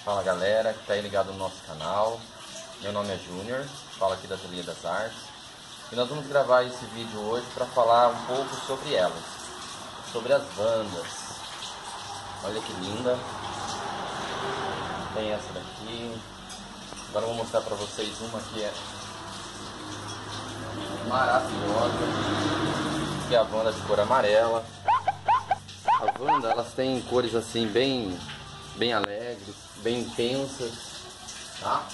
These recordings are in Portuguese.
Fala galera que está aí ligado no nosso canal, meu nome é Júnior, falo aqui da Ateliê das Artes e nós vamos gravar esse vídeo hoje para falar um pouco sobre elas, sobre as vandas. Olha que linda, tem essa daqui, agora eu vou mostrar para vocês uma que é maravilhosa, que é a vanda de cor amarela. A vanda, elas têm cores assim bem alegres, bem intensas, tá?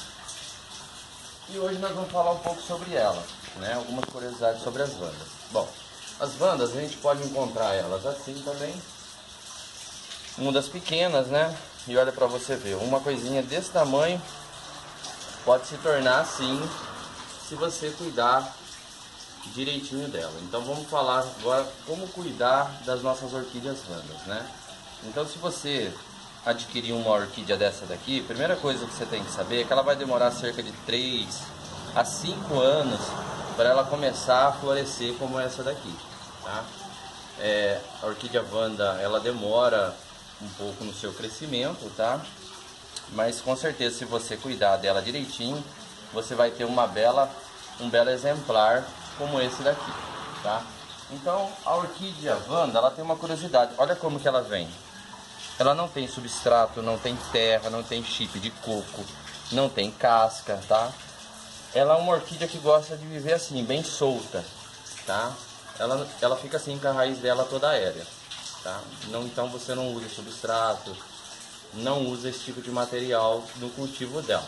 E hoje nós vamos falar um pouco sobre ela, né? Algumas curiosidades sobre as vandas. Bom, as vandas a gente pode encontrar elas assim também, mudas pequenas, né? E olha pra você ver, uma coisinha desse tamanho pode se tornar assim se você cuidar direitinho dela. Então vamos falar agora como cuidar das nossas orquídeas vandas, né? Então se você adquirir uma orquídea dessa daqui, a primeira coisa que você tem que saber é que ela vai demorar cerca de 3 a 5 anos para ela começar a florescer como essa daqui, tá? A orquídea vanda, ela demora um pouco no seu crescimento, tá? Mas com certeza, se você cuidar dela direitinho, você vai ter um belo exemplar como esse daqui, tá? Então a orquídea vanda, ela tem uma curiosidade. Olha como que ela vem. Ela não tem substrato, não tem terra, não tem chip de coco, não tem casca, tá? Ela é uma orquídea que gosta de viver assim, bem solta, tá? Ela fica assim com a raiz dela toda aérea, tá? Então você não usa substrato, não usa esse tipo de material no cultivo dela.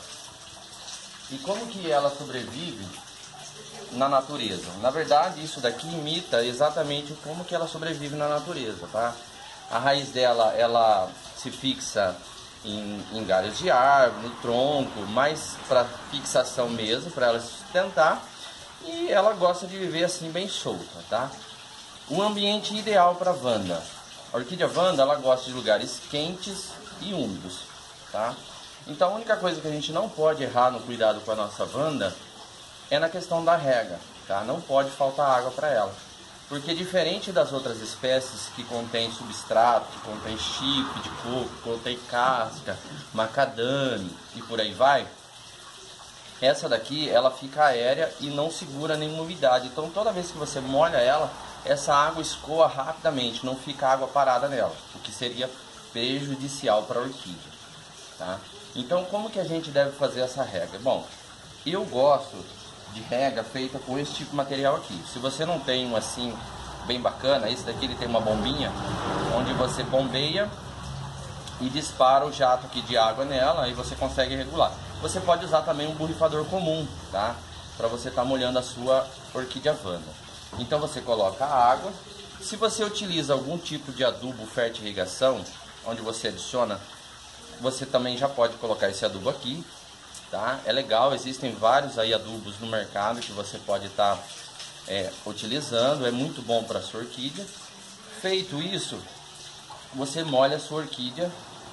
E como que ela sobrevive na natureza? Na verdade, isso daqui imita exatamente como que ela sobrevive na natureza, tá? A raiz dela, ela se fixa em galhos de árvore, no tronco, mais para fixação mesmo, para ela se sustentar. E ela gosta de viver assim bem solta, tá? O ambiente ideal para vanda. A orquídea vanda, ela gosta de lugares quentes e úmidos, tá? Então a única coisa que a gente não pode errar no cuidado com a nossa vanda é na questão da rega, tá? Não pode faltar água para ela. Porque diferente das outras espécies que contém substrato, que contém chip de coco, contém casca, macadame e por aí vai, essa daqui ela fica aérea e não segura nenhuma umidade. Então toda vez que você molha ela, essa água escoa rapidamente, não fica água parada nela, o que seria prejudicial para a orquídea, tá? Então como que a gente deve fazer essa rega? Bom, eu gosto de rega feita com esse tipo de material aqui. Se você não tem um assim bem bacana, esse daqui ele tem uma bombinha onde você bombeia e dispara o jato aqui de água nela e você consegue regular. Você pode usar também um borrifador comum, tá? Para você estar molhando a sua orquídea vanda. Então você coloca a água. Se você utiliza algum tipo de adubo fertirrigação, onde você adiciona, você também já pode colocar esse adubo aqui. Tá? É legal, existem vários aí adubos no mercado que você pode estar utilizando, é muito bom para a sua orquídea. Feito isso, você molha a sua orquídea,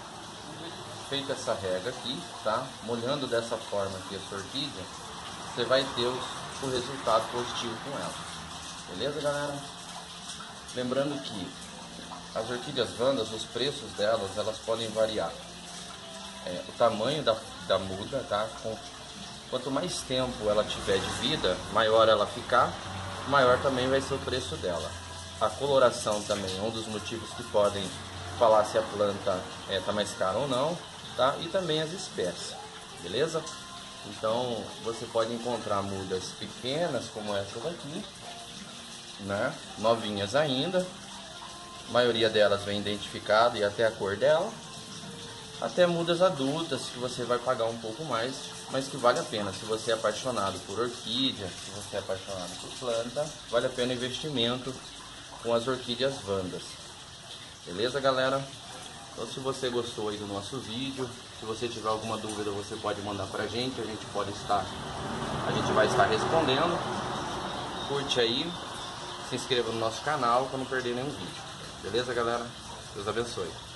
feita essa rega aqui, tá? Molhando dessa forma aqui a sua orquídea, você vai ter o resultado positivo com ela. Beleza, galera? Lembrando que as orquídeas vandas, os preços delas, elas podem variar. O tamanho da muda, tá? Quanto mais tempo ela tiver de vida, maior ela ficar, maior também vai ser o preço dela. A coloração também é um dos motivos que podem falar se a planta tá mais cara ou não, tá? E também as espécies, beleza? Então você pode encontrar mudas pequenas como essa daqui, né? Novinhas ainda, a maioria delas vem identificada e até a cor dela. Até mudas adultas que você vai pagar um pouco mais, mas que vale a pena. Se você é apaixonado por orquídea, se você é apaixonado por planta, vale a pena o investimento com as orquídeas vandas. Beleza, galera? Então se você gostou aí do nosso vídeo, se você tiver alguma dúvida, você pode mandar pra gente, a gente vai estar respondendo. Curte aí, se inscreva no nosso canal para não perder nenhum vídeo. Beleza, galera? Deus abençoe.